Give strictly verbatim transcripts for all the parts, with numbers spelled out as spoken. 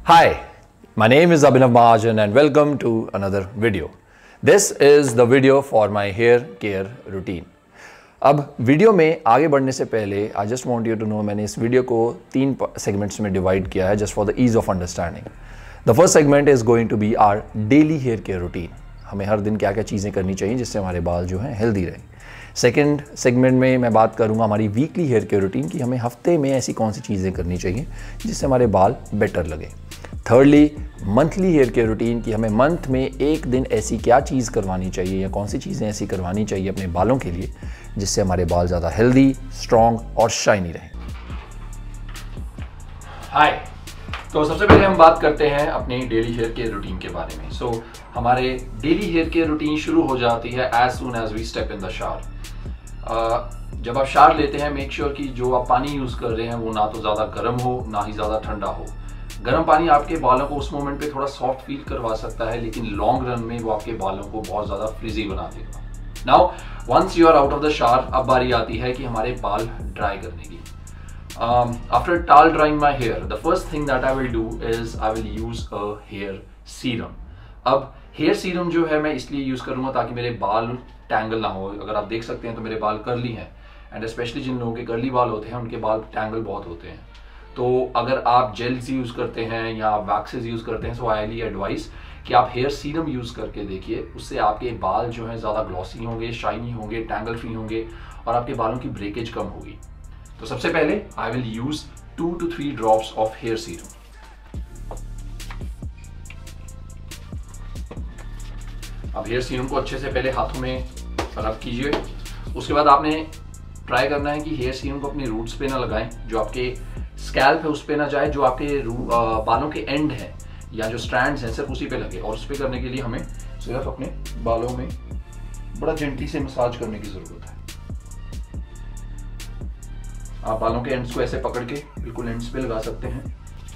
Hi, my name is Abhinav Mahajan and welcome to another video. This is the video for my hair care routine. अब video में आगे बढ़ने से पहले I just want you to know, मैंने इस video को तीन सेगमेंट्स में डिवाइड किया है just for the ease of understanding. The first segment is going to be our daily hair care routine. हमें हर दिन क्या क्या चीज़ें करनी चाहिए जिससे हमारे बाल जो हैं हेल्दी रहें. सेकेंड सेगमेंट में मैं बात करूंगा हमारी वीकली हेयर केयर रूटीन की, हमें हफ्ते में ऐसी कौन सी चीज़ें करनी चाहिए जिससे हमारे बाल बेटर लगे. Thirdly monthly hair care routine की, हमें मंथ में एक दिन ऐसी क्या चीज़ करवानी चाहिए या कौन सी चीज़ें ऐसी करवानी चाहिए अपने बालों के लिए जिससे हमारे बाल ज़्यादा हेल्दी, स्ट्रॉन्ग और शाइनी रहें. हाय, तो सबसे पहले हम बात करते हैं अपने डेली हेयर केयर रूटीन के बारे में. सो so, हमारे डेली हेयर केयर रूटीन शुरू हो जाती है as soon as we step in the shower. जब आप शावर लेते हैं, मेक श्योर sure कि जो आप पानी यूज़ कर रहे हैं वो ना तो ज़्यादा गर्म हो ना ही ज़्यादा ठंडा हो. गर्म पानी आपके बालों को उस मोमेंट पे थोड़ा सॉफ्ट फील करवा सकता है, लेकिन लॉन्ग रन में वो आपके बालों को बहुत ज़्यादा फ्रिजी बना देगा. Now once you are out of the shower, अब बारी आती है कि हमारे बाल ड्राई करने की. After towel drying my hair, the first thing that I will do is I will use a hair serum. अब हेयर सीरम जो है मैं इसलिए यूज़ करूँगा ताकि मेरे बाल टैंगल ना हो. अगर आप देख सकते हैं तो मेरे बाल कर्ली हैं, एंड स्पेशली जिन लोगों के कर्ली बाल होते हैं उनके बाल टैंगल बहुत होते हैं. तो अगर आप जेल्स यूज़ करते हैं या आप वैक्सेस यूज़ करते हैं, सो आई हाईली एडवाइस कि आप हेयर सीरम यूज़ करके देखिए. उससे आपके बाल जो हैं ज़्यादा ग्लॉसी होंगे, शाइनी होंगे, टैंगल फ्री होंगे और आपके बालों की ब्रेकेज कम होगी. तो सबसे पहले I will use two two three drops of hair serum. अब हेयर सीरम को अच्छे से पहले हाथों में रब कीजिए. उसके बाद आपने ट्राई करना है कि हेयर सीरम को अपने रूट्स पे ना लगाएं, जो आपके स्कैल्प है उस पे ना जाए, जो आपके बालों के एंड है या जो स्ट्रैंड्स हैं सिर्फ उसी पे लगे. और उस पे करने के लिए हमें सिर्फ अपने बालों में बड़ा जेंटली से मसाज करने की जरूरत है. आप बालों के एंड्स को ऐसे पकड़ के बिल्कुल एंड्स पे लगा सकते हैं.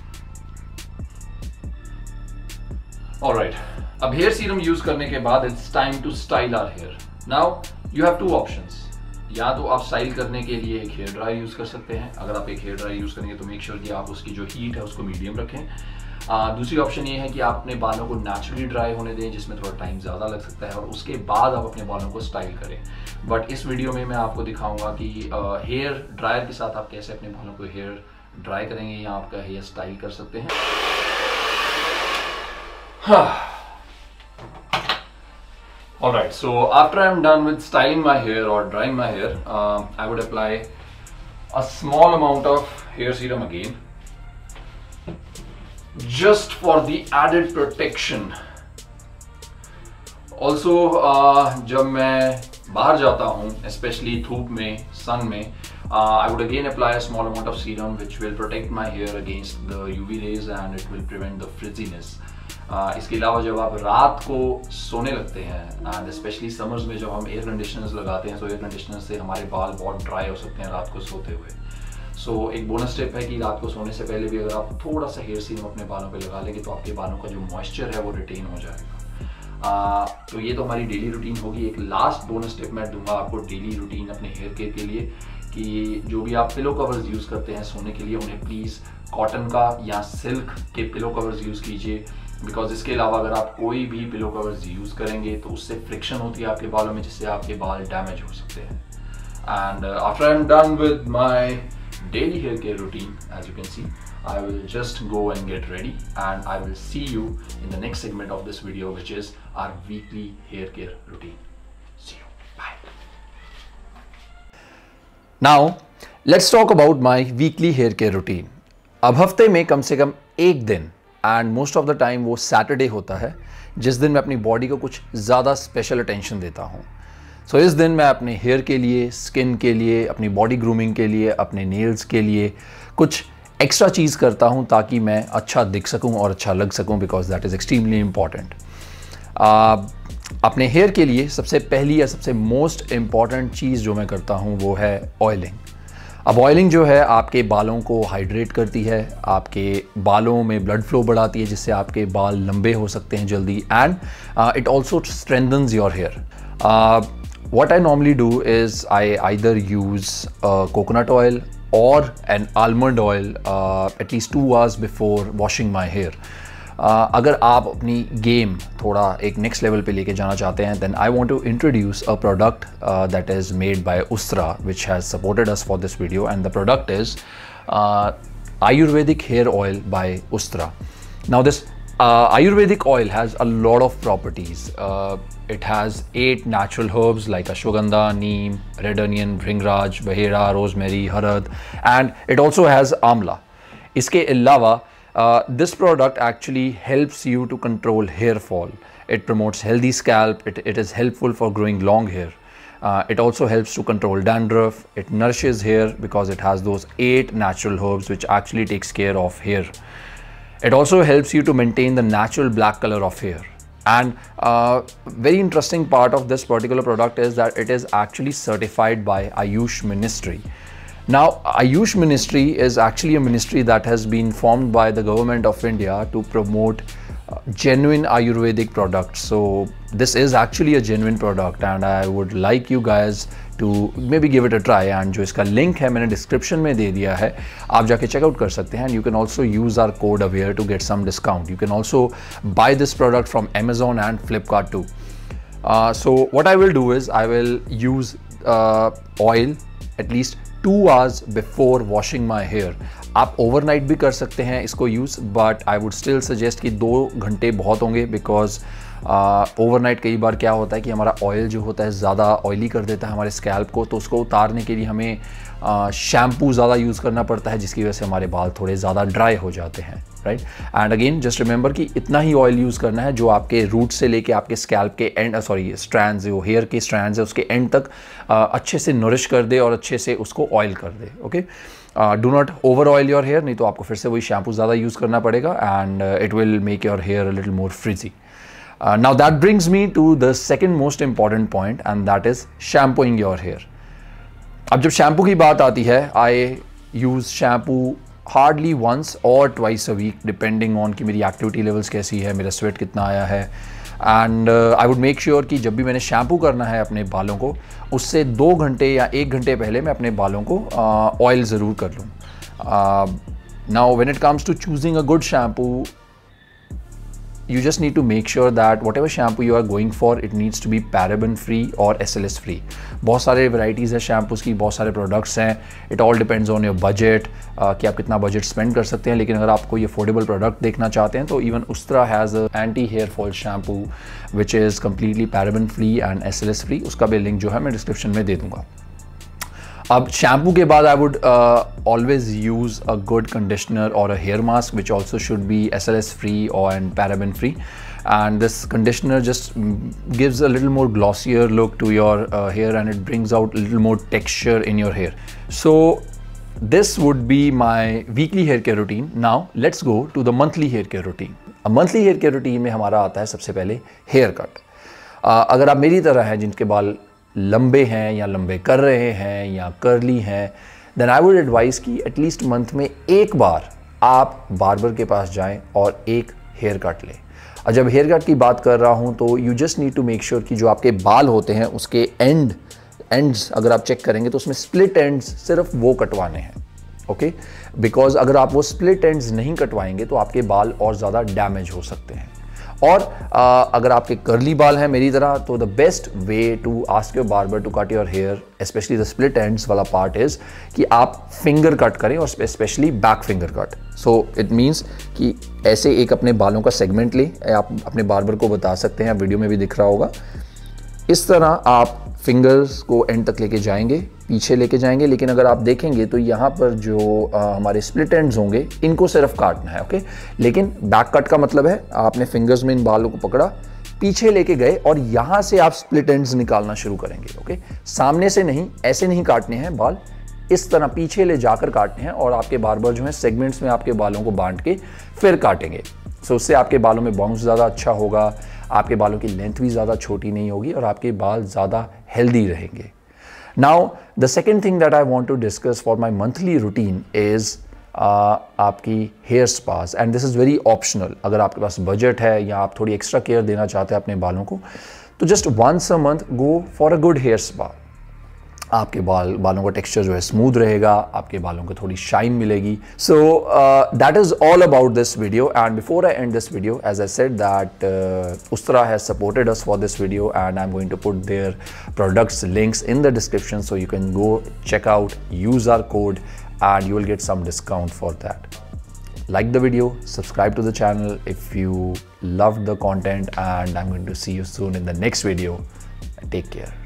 ऑलराइट, अब हेयर सीरम यूज करने के बाद it's time to style our hair. Now you have two options. या तो आप स्टाइल करने के लिए एक हेयर ड्रायर यूज कर सकते हैं. अगर आप एक हेयर ड्रायर यूज करेंगे तो मेक श्योर sure कि आप उसकी जो हीट है उसको मीडियम रखें. आ, दूसरी ऑप्शन ये है कि आप अपने बालों को नेचुरली ड्राई होने दें, जिसमें थोड़ा टाइम ज़्यादा लग सकता है, और उसके बाद आप अपने बालों को स्टाइल करें. बट इस वीडियो में मैं आपको दिखाऊंगा कि हेयर ड्रायर के साथ आप कैसे अपने बालों को हेयर ड्राई करेंगे या आपका हेयर स्टाइल कर सकते हैं. हाँ. Alright, so after I'm done with styling my hair or drying my hair, uh, I would apply a small amount of hair serum again, just for the added protection. Also, uh, जब मैं बाहर जाता हूँ, especially धूप में, sun में, uh, I would again apply a small amount of serum which will protect my hair against the U V rays and it will prevent the frizziness. Uh, इसके अलावा जब आप रात को सोने लगते हैं, एंड स्पेशली समर्स में जब हम एयर कंडीशनर्स लगाते हैं, तो एयर कंडीशनर से हमारे बाल बहुत ड्राई हो सकते हैं रात को सोते हुए. सो so, एक बोनस टिप है कि रात को सोने से पहले भी अगर आप थोड़ा सा हेयर सीरम अपने बालों पे लगा लेंगे तो आपके बालों का जो मॉइस्चर है वो रिटेन हो जाएगा. uh, तो ये तो हमारी डेली रूटीन होगी. एक लास्ट बोनस टिप मैं दूंगा आपको डेली रूटीन अपने हेयर केयर के लिए, कि जो भी आप पिलो कवर्स यूज़ करते हैं सोने के लिए, उन्हें प्लीज़ कॉटन का या सिल्क के पिलो कवर्स यूज़ कीजिए. बिकॉज इसके अलावा अगर आप कोई भी पिलो कवर्स यूज़ करेंगे तो उससे फ्रिक्शन होती है आपके बालों में, जिससे आपके बाल डैमेज हो सकते हैं. And after I am done with my daily hair care routine, as you can see, I will just go and get ready and I will see you in the next segment of this video which is our weekly hair care routine. See you, bye. Now let's talk about my weekly hair care routine. अब हफ्ते में कम से कम एक दिन, and most of the time वो Saturday होता है, जिस दिन मैं अपनी बॉडी को कुछ ज़्यादा स्पेशल अटेंशन देता हूँ. सो so, इस दिन मैं अपने हेयर के लिए, स्किन के लिए, अपनी बॉडी ग्रूमिंग के लिए, अपने नेल्स के लिए कुछ एक्स्ट्रा चीज़ करता हूँ ताकि मैं अच्छा दिख सकूँ और अच्छा लग सकूँ, because that is extremely important. अपने हेयर के लिए सबसे पहली या सबसे मोस्ट इम्पॉर्टेंट चीज़ जो मैं करता हूँ वो है ऑयलिंग. अब ऑयलिंग जो है आपके बालों को हाइड्रेट करती है, आपके बालों में ब्लड फ्लो बढ़ाती है, जिससे आपके बाल लंबे हो सकते हैं जल्दी, and it also strengthens your hair. What I normally do is I either use coconut oil or an almond oil uh, at least two hours before washing my hair. Uh, अगर आप अपनी गेम थोड़ा एक next level पे लेके जाना चाहते हैं, then I want to introduce a product uh, that is made by Ustra, which has supported us for this video, and the product is uh, Ayurvedic hair oil by Ustra. Now this uh, Ayurvedic oil has a lot of properties. Uh, it has eight natural herbs like ashwagandha, neem, red onion, bhringraj, bahera, rosemary, harad, and it also has amla. इसके अलावा uh, this product actually helps you to control hair fall. It promotes healthy scalp. It, it is helpful for growing long hair. Uh, it also helps to control dandruff. It nourishes hair because it has those eight natural herbs which actually takes care of hair. It also helps you to maintain the natural black color of hair. And uh, very interesting part of this particular product is that it is actually certified by Ayush Ministry. Now, Ayush Ministry is actually a ministry that has been formed by the government of India to promote uh, genuine Ayurvedic products. So this is actually a genuine product, and I would like you guys to maybe give it a try. And जो इसका link है मैंने description में दे दिया है, आप जाके check out कर सकते हैं. And you can also use our code AWARE to get some discount. You can also buy this product from Amazon and Flipkart too. Uh, so what I will do is I will use uh, oil at least two hours before washing my hair. आप overnight भी कर सकते हैं इसको use, but I would still suggest कि दो घंटे बहुत होंगे, because ओवरनाइट uh, कई बार क्या होता है कि हमारा ऑयल जो होता है ज़्यादा ऑयली कर देता है हमारे स्कैल्प को, तो उसको उतारने के लिए हमें शैम्पू uh, ज़्यादा यूज़ करना पड़ता है, जिसकी वजह से हमारे बाल थोड़े ज़्यादा ड्राई हो जाते हैं, right. And again just remember कि इतना ही ऑयल यूज़ करना है जो आपके रूट से लेके आपके स्कैल्प के एंड सॉरी स्ट्रैंड्स जो हेयर के स्ट्रैंड्स है उसके एंड तक uh, अच्छे से नरिश कर दे और अच्छे से उसको ऑयल कर दे. Okay, do not over oil your hair, नहीं तो आपको फिर से वही शैम्पू ज़्यादा यूज़ करना पड़ेगा, and it will make your hair a little more frizzy. Uh, now that brings me to the second most important point, and that is shampooing your hair. अब जब शैम्पू की बात आती है, I use shampoo hardly once or twice a week depending on कि मेरी activity levels कैसी है, मेरा sweat कितना आया है, and uh, I would make sure कि जब भी मैंने शैम्पू करना है अपने बालों को, उससे दो घंटे या एक घंटे पहले मैं अपने बालों को ऑयल uh, ज़रूर कर लूँ. uh, now when it comes to choosing a good shampoo, you just need to make sure that whatever shampoo you are going for, it needs to be paraben free or S L S free. बहुत सारे varieties है shampoos की, बहुत सारे products हैं. It all depends on your budget, uh, कि आप कितना budget spend कर सकते हैं. लेकिन अगर आप कोई affordable product देखना चाहते हैं तो even Ustra has a anti hair fall shampoo which is completely paraben free and S L S free. उसका भी link जो है मैं description में दे दूँगा. अब शैम्पू के बाद I would uh, always use a good conditioner or a hair mask which also should be S L S free or and paraben free, and this conditioner just gives a little more glossier look to your uh, hair, and it brings out a little more texture in your hair. So this would be my weekly hair care routine. Now let's go to the monthly hair care routine. अब monthly hair care routine में हमारा आता है सबसे पहले hair cut. uh, अगर आप मेरी तरह हैं जिनके बाल लंबे हैं या लंबे कर रहे हैं या कर्ली हैं, देन आई वुड एडवाइस कि एटलीस्ट मंथ में एक बार आप बार्बर के पास जाएं और एक हेयर कट लें. और जब हेयर कट की बात कर रहा हूं तो you just need to make sure कि जो आपके बाल होते हैं उसके एंड एंड्स अगर आप चेक करेंगे तो उसमें स्प्लिट एंड्स सिर्फ वो कटवाने हैं. ओके, बिकॉज अगर आप वो स्प्लिट एंड्स नहीं कटवाएंगे तो आपके बाल और ज़्यादा डैमेज हो सकते हैं. और आ, अगर आपके कर्ली बाल हैं मेरी तरह, तो the best way to ask your barber to cut your hair, specially the split ends वाला पार्ट इज़ कि आप फिंगर कट करें, और specially back finger cut. So it means कि ऐसे एक अपने बालों का सेगमेंट लें, आप अपने बार्बर को बता सकते हैं, वीडियो में भी दिख रहा होगा, इस तरह आप फिंगर्स को एंड तक लेके जाएंगे, पीछे लेके जाएंगे. लेकिन अगर आप देखेंगे तो यहाँ पर जो आ, हमारे स्प्लिट एंड्स होंगे इनको सिर्फ काटना है. ओके, लेकिन बैक कट का मतलब है आपने फिंगर्स में इन बालों को पकड़ा, पीछे लेके गए और यहाँ से आप स्प्लिट एंड्स निकालना शुरू करेंगे. ओके, सामने से नहीं, ऐसे नहीं काटने हैं बाल, इस तरह पीछे ले जाकर काटने हैं, और आपके बार्बर जो है सेगमेंट्स में आपके बालों को बांट के फिर काटेंगे. सो उससे आपके बालों में बाउंस ज़्यादा अच्छा होगा, आपके बालों की लेंथ भी ज़्यादा छोटी नहीं होगी और आपके बाल ज़्यादा हेल्दी रहेंगे. Now the second thing that I want to discuss for my monthly routine is आपकी hair spas, and this is very optional. अगर आपके पास बजट है या आप थोड़ी एक्स्ट्रा केयर देना चाहते हैं अपने बालों को, तो just once a month go for a good hair spa. आपके बाल बालों का टेक्सचर जो है स्मूथ रहेगा, आपके बालों को थोड़ी शाइन मिलेगी. So that is all about this video. And before I end this video, as I said that Ustra has supported us for this video, and I'm going to put their products links in the description, so you can go check out, use our code, and you will get some discount for that. Like the video, subscribe to the channel if you loved the content, and I'm going to see you soon in the next video. Take care.